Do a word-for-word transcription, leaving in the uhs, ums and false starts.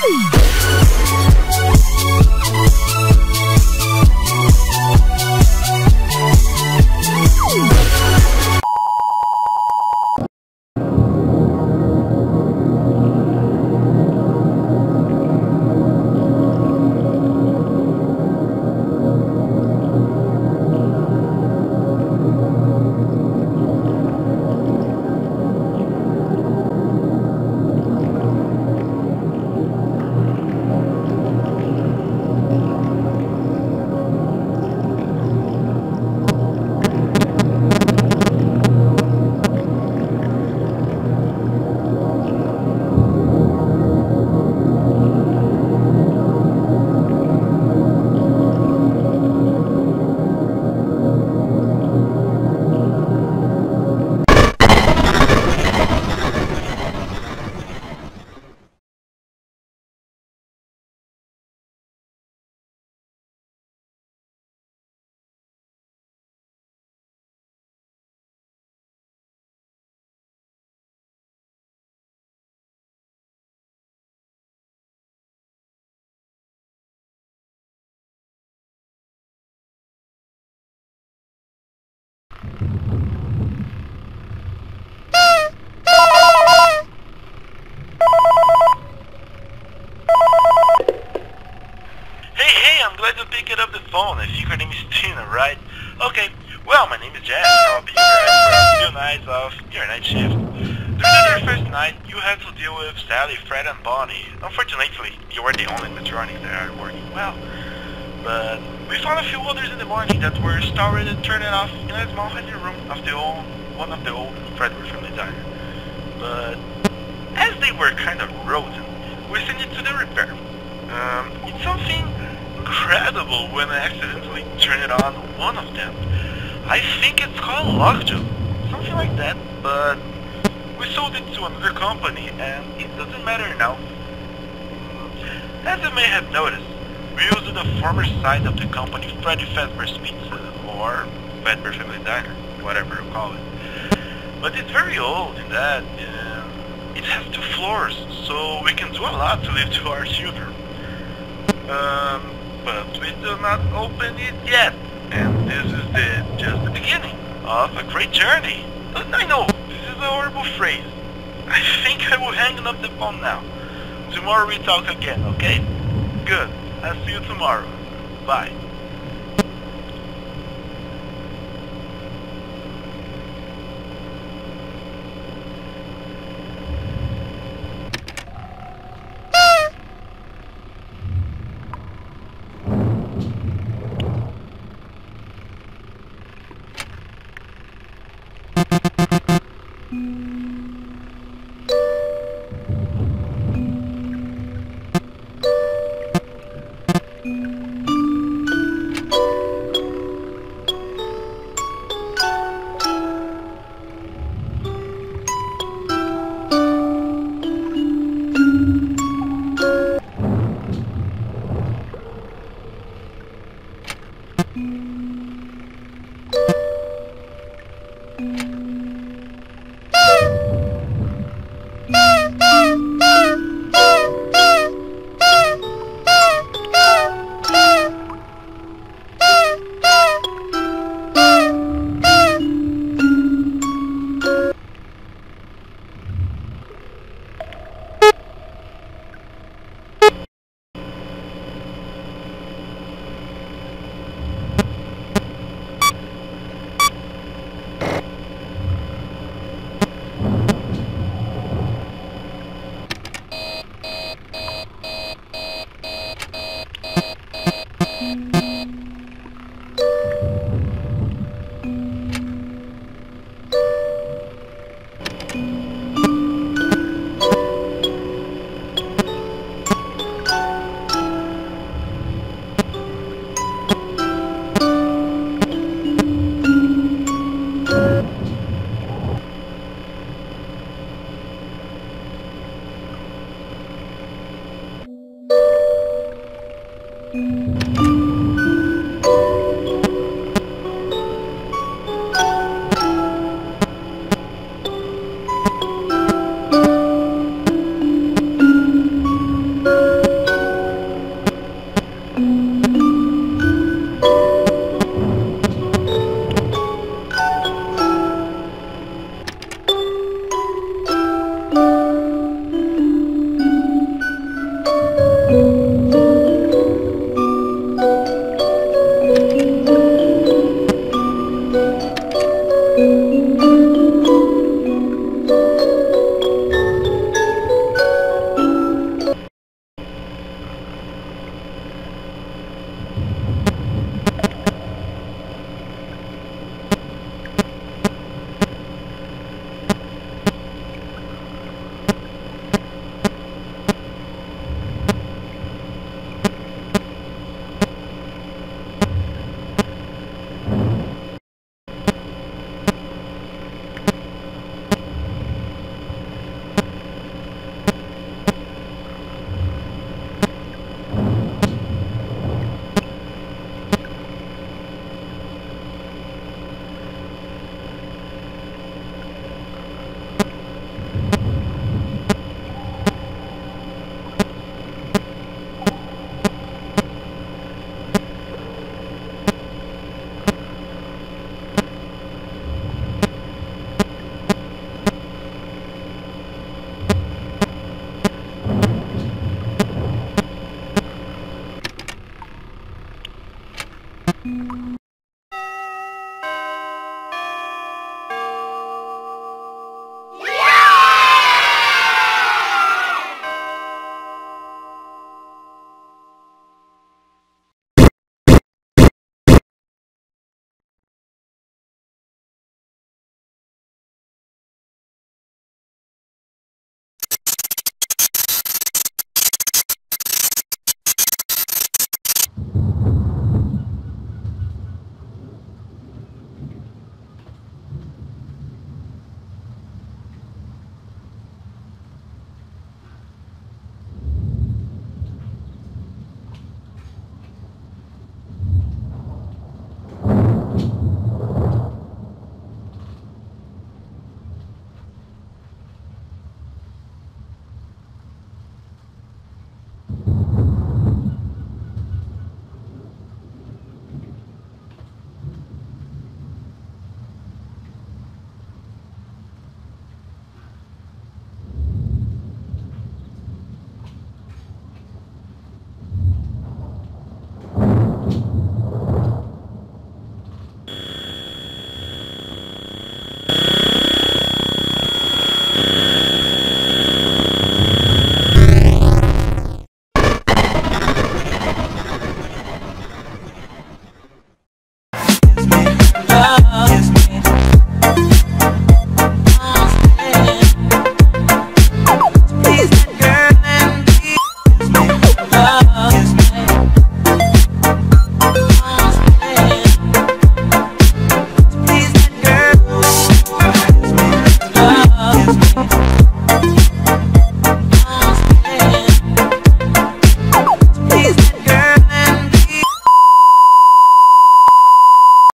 glad you picked up the phone. I think your name is Tina, right? Okay, well, my name is Jack, and I'll be your guide for a few nights of your night shift. During the first night, you had to deal with Sally, Fred, and Bonnie. Unfortunately, you were the only animatronics that are working well. But we found a few others in the morning that were stored and turned off in a small hiding room of the old, one of the old Fredbear family diner. But as they were kind of rotten, we sent it to the repair. Um, it's something incredible when I accidentally turn it on one of them. I think it's called Lockjaw, something like that, but we sold it to another company and it doesn't matter now. As you may have noticed, we used the former site of the company Freddy Fazbear's Pizza, or Fazbear Family Diner, whatever you call it. But it's very old in that um, it has two floors, so we can do a lot to live to our children. Um, but we do not open it yet, and this is the just the beginning of a great journey. I know, this is a horrible phrase. I think I will hang up the phone now. Tomorrow we talk again, okay? Good. I'll see you tomorrow. Bye. Mm-hmm.